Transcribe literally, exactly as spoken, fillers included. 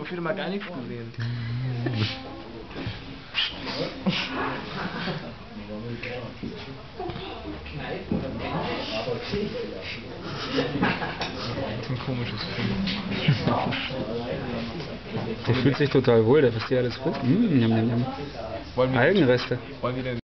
schon wieder mal gar nichts gesehen. Das ist ein komisches Film. Der fühlt sich total wohl, der frisst hier alles frisst. Mmh, njam, njam, njam. Wollen wir, Algenreste. wollen wir den